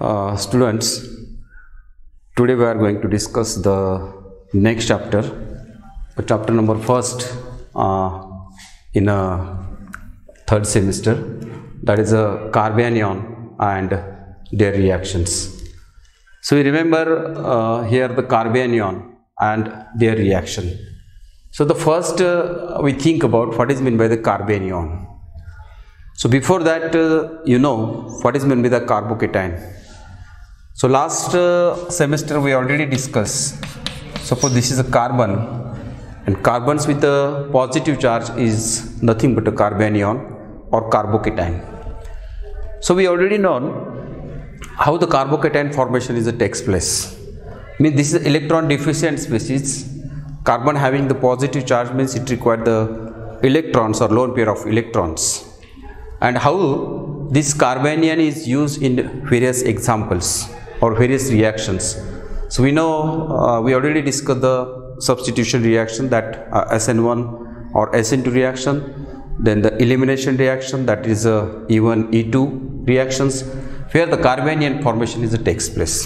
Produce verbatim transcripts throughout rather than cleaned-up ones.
Uh, students, today we are going to discuss the next chapter, chapter number first uh, in a third semester, that is a carbanion and their reactions. So we remember uh, here the carbanion and their reaction. So the first uh, we think about what is meant by the carbanion. So before that, uh, you know what is meant by the carbocation. So last uh, semester we already discussed. Suppose this is a carbon, and carbons with a positive charge is nothing but a carbanion or carbocation. So we already know how the carbocation formation is a takes place. Means this is electron deficient species. Carbon having the positive charge means it requires the electrons or lone pair of electrons. And how this carbanion is used in various examples or various reactions. So we know, uh, we already discussed the substitution reaction, that uh, S N one or S N two reaction, then the elimination reaction, that is uh, E one E two reactions, where the carbanion formation is a takes place.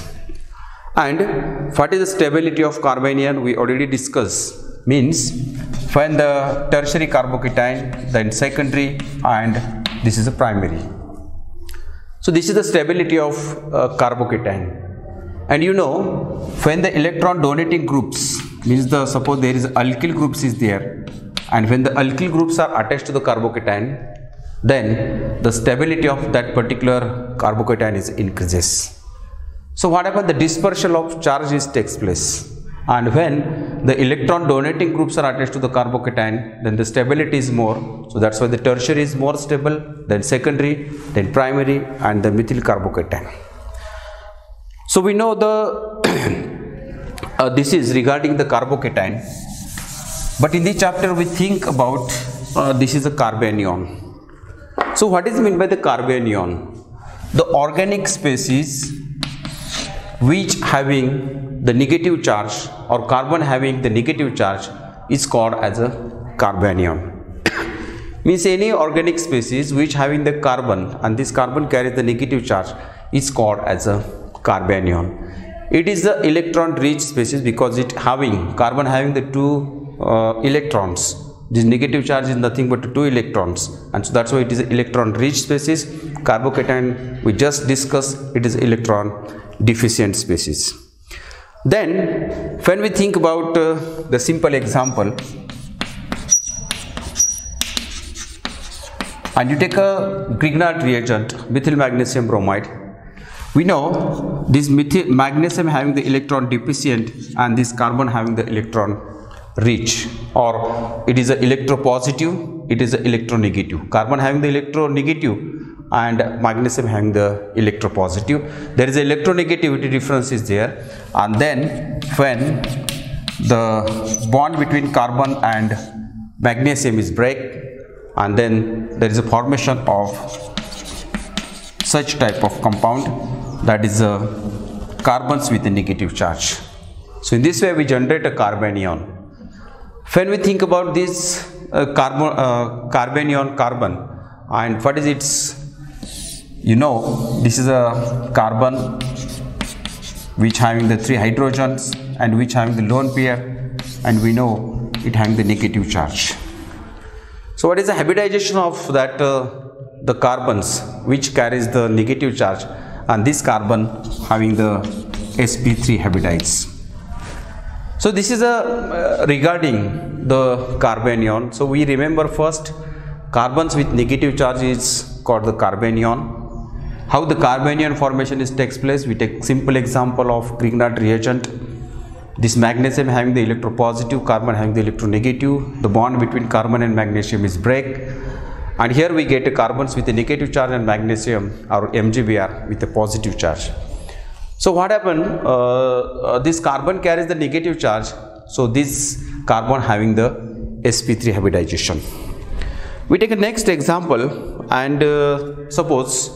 And what is the stability of carbanion we already discussed, means when the tertiary carbocation, then secondary, and this is a primary. So this is the stability of uh, carbocation. And you know, when the electron donating groups, means the suppose there is alkyl groups is there, and when the alkyl groups are attached to the carbocation, then the stability of that particular carbocation is increases. So what happens? The dispersal of charges takes place, and when the electron donating groups are attached to the carbocation, then the stability is more. So that's why the tertiary is more stable, then secondary, then primary, and the methyl carbocation. So we know the uh, this is regarding the carbocation, but in this chapter we think about uh, this is a carbanion. So what is meant by the carbanion? The organic species which having the negative charge, or carbon having the negative charge, is called as a carbanion. Means any organic species which having the carbon, and this carbon carries the negative charge, is called as a carbanion. It is the electron rich species because it having carbon having the two uh, electrons. This negative charge is nothing but two electrons, and so that's why it is an electron rich species. Carbocation we just discussed, it is electron deficient species. Then when we think about uh, the simple example, and you take a Grignard reagent, methyl magnesium bromide, we know this methyl magnesium having the electron deficient and this carbon having the electron rich, or it is a electropositive, it is a electronegative. Carbon having the electronegative and magnesium having the electropositive. There is a electronegativity difference is there, and then when the bond between carbon and magnesium is break, and then there is a formation of such type of compound, that is a carbons with a negative charge. So in this way we generate a carbanion. When we think about this uh, carbon uh, carbanion carbon, and what is its, you know, this is a carbon which having the three hydrogens and which having the lone pair, and we know it having the negative charge. So what is the hybridization of that uh, the carbons which carries the negative charge, and this carbon having the s p three hybridize. So this is a uh, regarding the carbanion. So we remember first, carbons with negative charge is called the carbanion. How the carbanion formation is takes place, we take simple example of Grignard reagent. This magnesium having the electropositive, carbon having the electronegative, the bond between carbon and magnesium is break, and here we get a carbons with a negative charge and magnesium or M G B R with a positive charge. So what happened, uh, uh, this carbon carries the negative charge, so this carbon having the s p three hybridization. We take a next example, and uh, suppose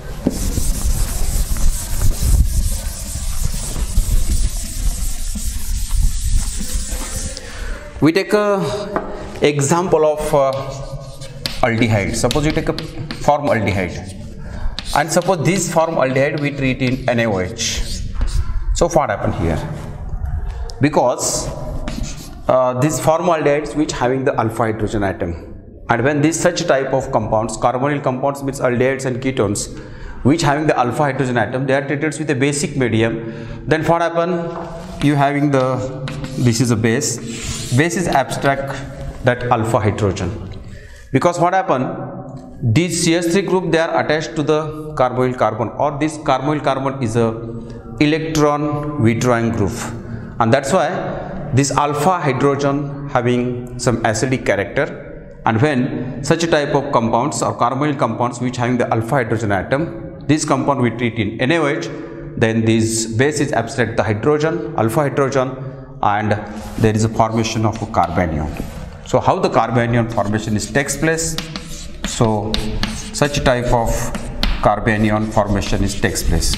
we take a example of uh, aldehyde. Suppose you take a form aldehyde, And suppose this form aldehyde we treat in NaOH. So what happened here? Because uh, these formaldehydes which having the alpha hydrogen atom, and when this such type of compounds, carbonyl compounds means aldehydes and ketones, which having the alpha hydrogen atom, they are treated with a basic medium. Then what happen? You having the, this is a base, base is abstract that alpha hydrogen, because what happen? This C H three group, they are attached to the carbonyl carbon, or this carbonyl carbon is a electron withdrawing group, and that's why this alpha hydrogen having some acidic character. And when such a type of compounds or carbonyl compounds which having the alpha hydrogen atom, this compound we treat in NaOH, then this base is abstract the hydrogen, alpha hydrogen, and there is a formation of a carbanion. So how the carbanion formation is takes place? So such type of carbanion formation is takes place.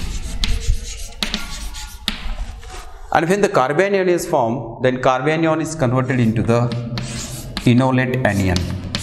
And when the carbanion is formed, then carbanion is converted into the enolate anion.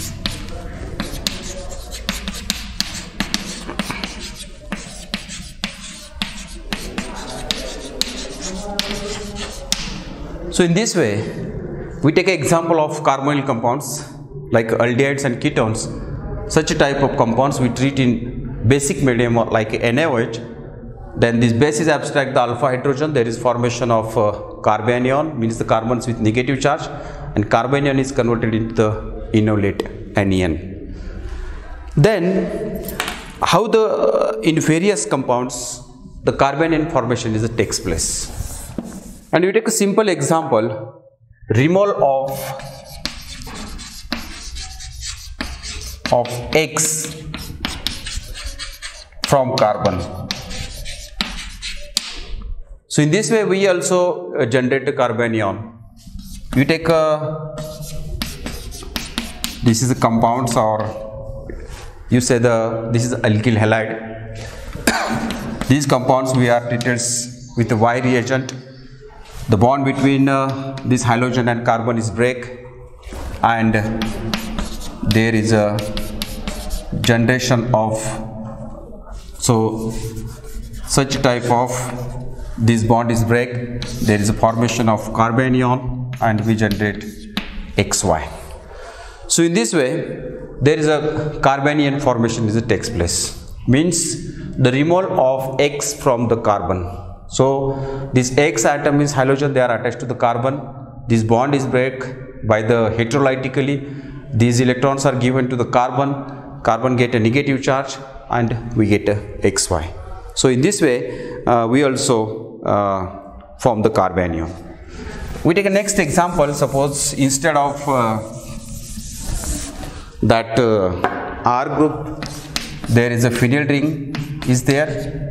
So in this way, we take an example of carbonyl compounds like aldehydes and ketones. Such a type of compounds we treat in basic medium like NaOH. Then this base is abstract the alpha hydrogen, there is formation of uh, carbanion, means the carbons with negative charge, and carbanion is converted into the enolate anion. Then how the uh, in various compounds the carbanion formation is a takes place. And we take a simple example, removal of of X from carbon. So in this way we also uh, generate a carbanion. You take a, this is a compounds, or you say the, this is alkyl halide. These compounds we are treated with a Y reagent. The bond between uh, this halogen and carbon is break, and there is a generation of, so such type of, this bond is break, there is a formation of carbanion, and we generate X Y. So in this way there is a carbanion formation is a takes place, means the removal of X from the carbon. So this X atom is halogen, they are attached to the carbon, this bond is break by the heterolytically, these electrons are given to the carbon, carbon get a negative charge, and we get a X Y. So in this way uh, we also uh, form the carbanion. We take a next example. Suppose instead of uh, that uh, R group, there is a phenyl ring is there,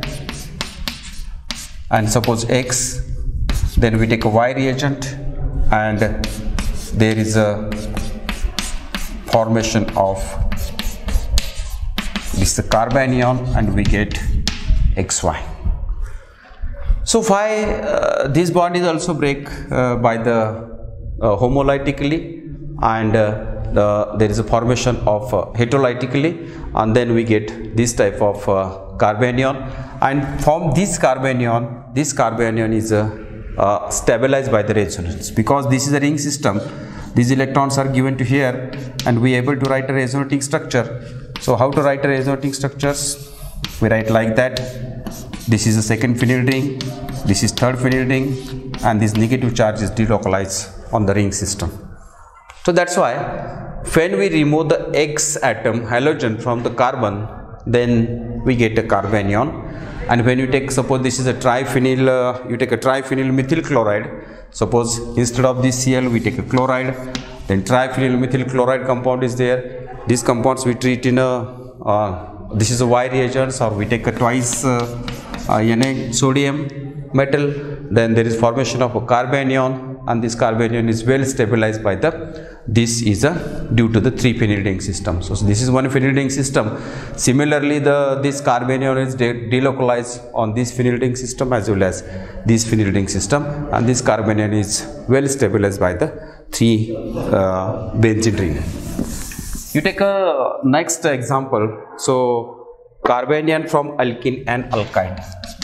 and suppose X, then we take a Y reagent, and there is a formation of this the carbanion, and we get X Y. So why uh, this bond is also break uh, by the uh, homolytically, and uh, the, there is a formation of uh, heterolytically, and then we get this type of uh, carbanion, and from this carbanion, this carbanion is uh, uh, stabilized by the resonance, because this is a ring system. These electrons are given to here, and we are able to write a resonating structure. So how to write a resonating structures? We write like that. This is the second phenyl ring, this is third phenyl ring, and this negative charge is delocalized on the ring system. So that's why when we remove the X atom halogen from the carbon, then we get a carbanion. And when you take, suppose this is a triphenyl, uh, you take a triphenyl methyl chloride. Suppose instead of this Cl we take a chloride, then triphenyl methyl chloride compound is there. These compounds we treat in a, uh, this is a Y reagents, or we take a twice uh, uh, Na sodium metal, then there is formation of a carbanion, and this carbanion is well stabilized by the, this is a due to the three phenyl ring system. So, so this is one phenyl ring system. Similarly, the this carbanion is de delocalized on this phenyl ring system as well as this phenyl ring system, and this carbanion is well stabilized by the three uh, benzene ring. You take a next example. So carbanion from alkene and alkyne.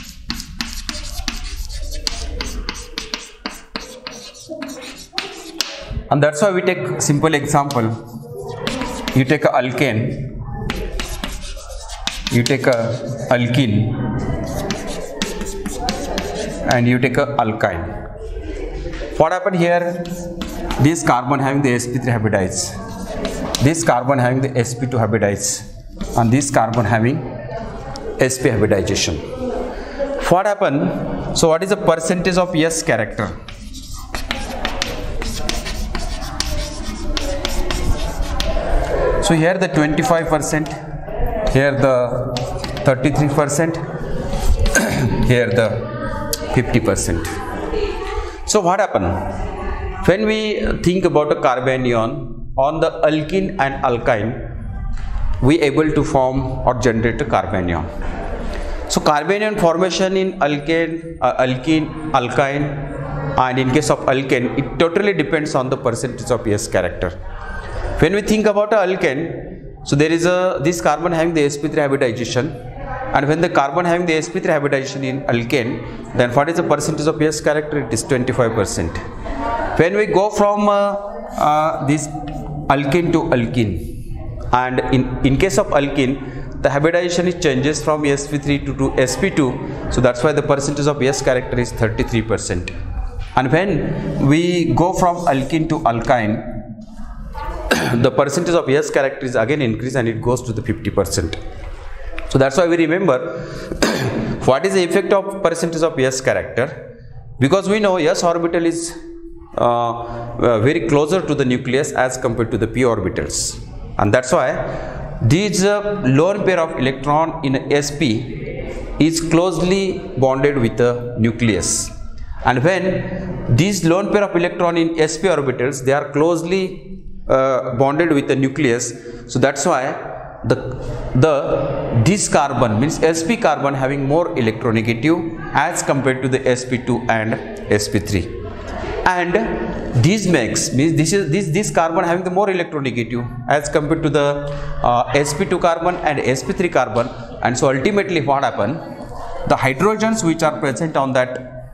And that's why we take simple example. You take a alkane, you take a alkene, and you take a alkyne. What happened here? This carbon having the s p three hybridized, this carbon having the s p two hybridized, and this carbon having sp hybridization. What happened? So what is the percentage of S character? So here the twenty-five percent, here the thirty-three percent, here the fifty percent. So what happened? When we think about a carbanion on the alkene and alkyne, we able to form or generate a carbanion. So carbanion formation in alkane, uh, alkene, alkyne, and in case of alkane, it totally depends on the percentage of S character. When we think about a alkane, so there is a this carbon having the s p three hybridization, and when the carbon having the s p three hybridization in alkane, then what is the percentage of S character? It is twenty-five percent. When we go from uh, uh, this alkene to alkene, and in, in case of alkene, the hybridization is changes from s p three to, to s p two, so that's why the percentage of S character is thirty-three percent. And when we go from alkene to alkyne, the percentage of S character is again increase and it goes to the fifty percent. So that's why we remember what is the effect of percentage of S character, because we know S orbital is uh, uh, very closer to the nucleus as compared to the p orbitals, and that's why this uh, lone pair of electron in sp is closely bonded with the nucleus, and when these lone pair of electron in sp orbitals, they are closely Uh, bonded with the nucleus, so that's why the the this carbon means sp carbon having more electronegative as compared to the s p two and s p three, and this makes means this is this this carbon having the more electronegative as compared to the uh, s p two carbon and s p three carbon, and so ultimately what happen, the hydrogens which are present on that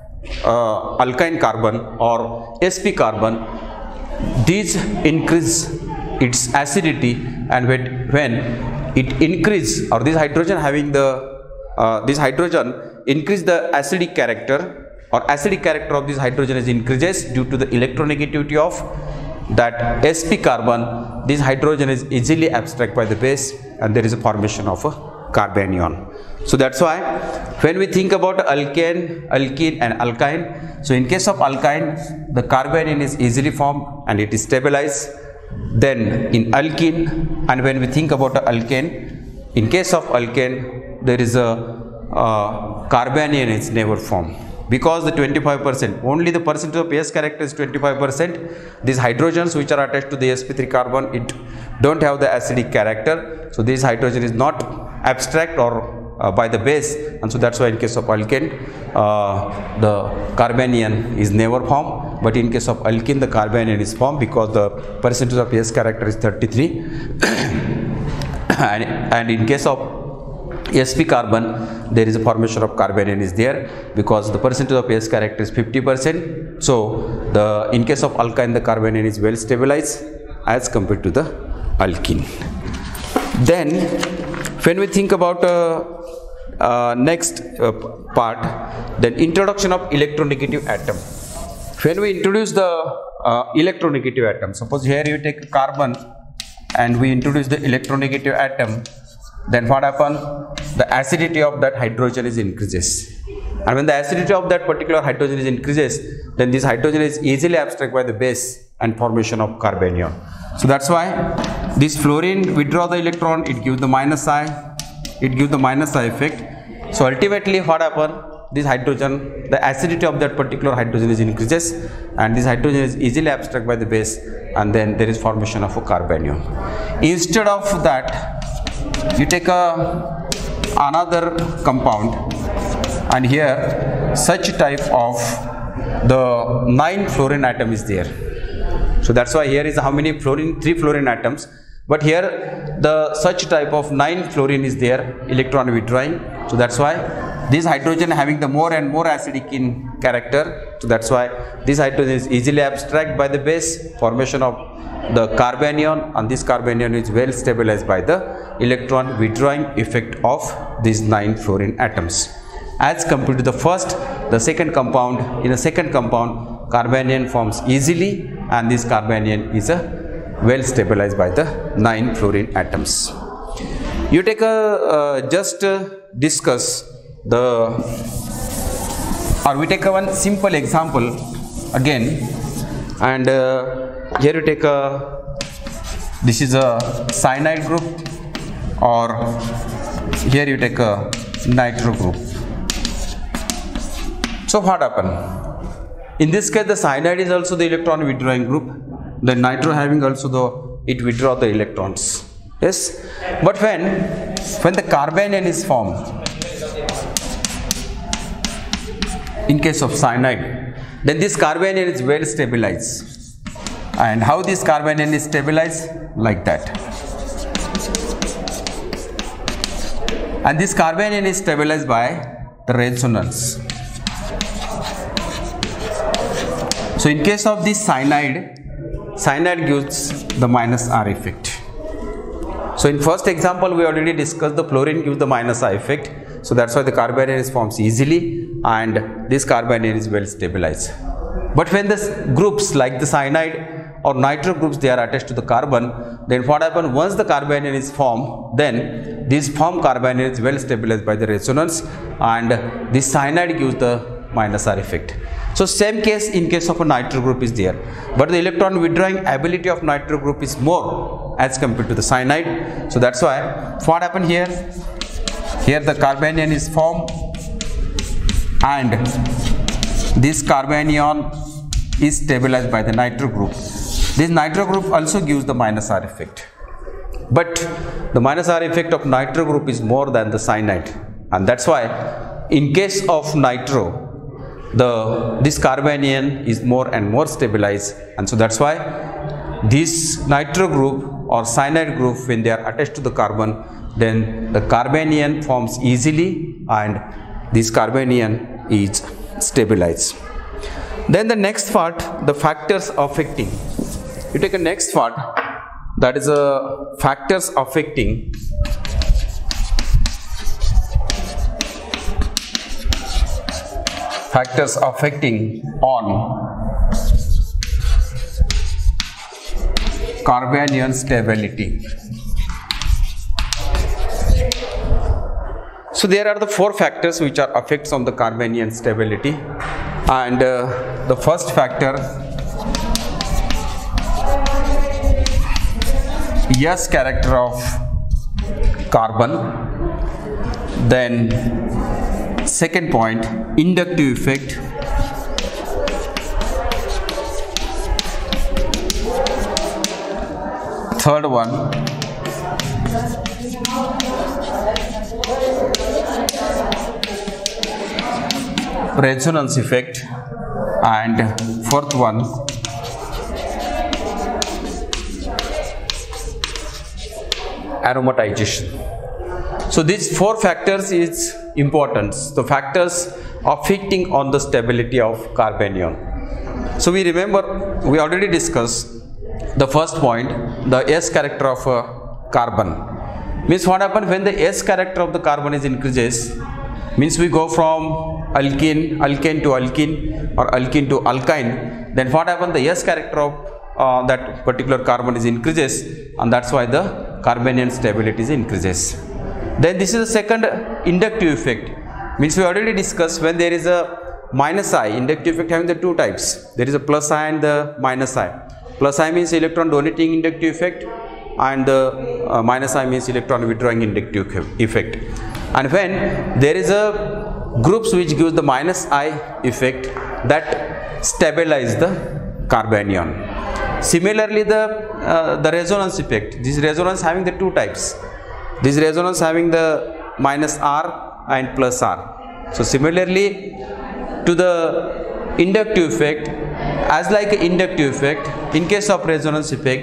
uh, alkyne carbon or sp carbon, these increase its acidity, and when, when it increase or this hydrogen having the uh, this hydrogen increase the acidic character or acidic character of this hydrogen is increases due to the electronegativity of that sp carbon. This hydrogen is easily abstract by the base, and there is a formation of a carbanion. So that's why when we think about alkane, alkene and alkyne, so in case of alkyne, the carbanion is easily formed and it is stabilized. Then in alkene, and when we think about alkane, in case of alkane, there is a uh, carbanion is never formed, because the twenty-five percent, only the percentage of S character is twenty-five percent. These hydrogens which are attached to the s p three carbon, it don't have the acidic character, so this hydrogen is not abstract or uh, by the base, and so that's why in case of alkane, uh, the carbanion is never formed, but in case of alkene, the carbanion is formed because the percentage of S character is thirty-three, and, and in case of sp carbon, there is a formation of carbanion is there because the percentage of S character is fifty percent. So the in case of alkyne, the carbanion is well stabilized as compared to the alkene. Then when we think about uh, uh, next uh, part, then introduction of electronegative atom. When we introduce the uh, electronegative atom, suppose here you take a carbon and we introduce the electronegative atom, then what happen? The acidity of that hydrogen is increases, and when the acidity of that particular hydrogen is increases, then this hydrogen is easily abstract by the base and formation of carbanion. So that's why this fluorine withdraw the electron, it gives the minus I, it gives the minus I effect. So ultimately what happen? This hydrogen, the acidity of that particular hydrogen is increases, and this hydrogen is easily abstract by the base, and then there is formation of a carbanion. Instead of that, you take a another compound, and here such type of the nine fluorine atom is there. So that's why here is how many fluorine, three fluorine atoms. But here the such type of nine fluorine is there, electron withdrawing. So that's why this hydrogen having the more and more acidic in character. So that's why this hydrogen is easily abstract by the base, formation of the carbanion, and this carbanion is well stabilized by the electron withdrawing effect of these nine fluorine atoms. As compared to the first, the second compound, in a second compound, carbanion forms easily, and this carbanion is a well stabilized by the nine fluorine atoms. You take a uh, just uh, discuss the, or we take a one simple example again, and uh, here you take a, this is a cyanide group, or here you take a nitro group. So what happened? In this case, the cyanide is also the electron withdrawing group. The nitro having also the, it withdraw the electrons. Yes. But when when the carbanion is formed, in case of cyanide, then this carbanion is well stabilized. And how this carbanion is stabilized? Like that. And this carbanion is stabilized by the resonance. So in case of this cyanide, cyanide gives the minus R effect. So in first example we already discussed the fluorine gives the minus R effect. So that's why the carbanion is forms easily, and this carbanion is well stabilized. But when the groups like the cyanide or nitro groups, they are attached to the carbon, then what happens? Once the carbanion is formed, then this formed carbanion is well stabilized by the resonance, and this cyanide gives the minus R effect. So same case in case of a nitro group is there, but the electron withdrawing ability of nitro group is more as compared to the cyanide. So that's why what happened here? Here the carbanion is formed, and this carbanion is stabilized by the nitro group. This nitro group also gives the minus R effect, but the minus R effect of nitro group is more than the cyanide, and that's why in case of nitro, the this carbanion is more and more stabilized, and so that's why this nitro group or cyanide group, when they are attached to the carbon, then the carbanion forms easily, and this carbanion is stabilized. Then the next part, the factors affecting. You take a next part, that is a factors affecting factors affecting on carbanion stability. So there are the four factors which are effects on the carbanion stability, and uh, the first factor, S character of carbon. Then second point, inductive effect. Third one, resonance effect, and fourth one, aromatization. So these four factors is important, the factors affecting on the stability of carbanion. So we remember, we already discussed the first point, the S character of a carbon. Means what happens when the S character of the carbon is increases, means we go from alkene, alkane to alkene, or alkene to alkyne, then what happens, the S character of uh, that particular carbon is increases, and that's why the carbanion stability is increases. Then this is the second inductive effect, means we already discussed when there is a minus I, inductive effect having the two types, there is a plus I and the minus I. Plus I means electron donating inductive effect, and the uh, minus I means electron withdrawing inductive effect. And when there is a groups which gives the minus I effect, that stabilize the carbanion. Similarly, the uh, the resonance effect, this resonance having the two types, this resonance having the minus R and plus R. So similarly to the inductive effect, as like an inductive effect, in case of resonance effect,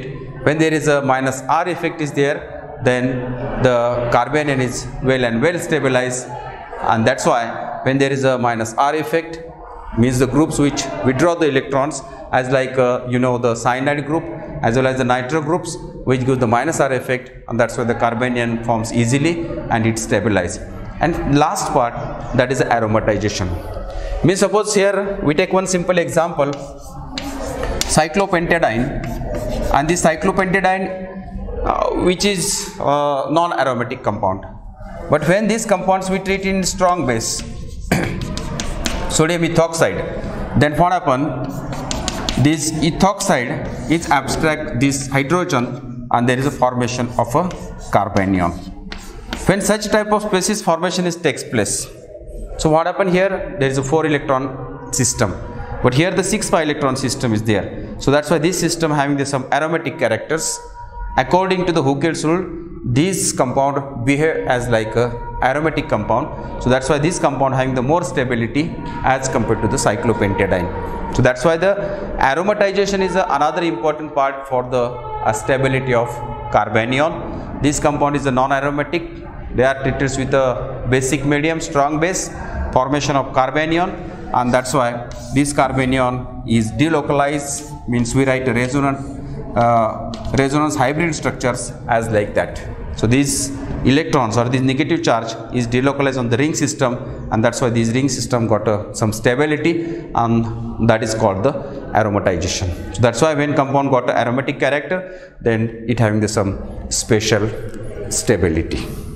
When there is a minus R effect is there, then the carbanion is well and well stabilized, and that's why when there is a minus R effect, means the groups which withdraw the electrons, as like uh, you know the cyanide group as well as the nitro groups, which gives the minus R effect, and that's why the carbanion forms easily and it stabilizes. And last part, that is aromatization. Means suppose here we take one simple example, cyclopentadiene, and this cyclopentadiene uh, which is uh, non-aromatic compound, but when these compounds we treat in strong base sodium ethoxide, then what happen, this ethoxide is abstract this hydrogen and there is a formation of a carbanion. When such type of species formation is takes place, so what happen here, there is a four electron system, but here the six pi electron system is there. So that's why this system having the some aromatic characters. According to the Hughes rule, this compound behave as like a aromatic compound, so that's why this compound having the more stability as compared to the cyclopentadiene. So that's why the aromatization is a, another important part for the uh, stability of carbanion. This compound is a non-aromatic, they are treated with a basic medium strong base, formation of carbanion, and that's why this carbanion is delocalized, means we write a resonant uh, resonance hybrid structures as like that. So these electrons or this negative charge is delocalized on the ring system, and that's why this ring system got uh, some stability, and that is called the aromatization. So that's why when compound got an aromatic character, then it having the some special stability.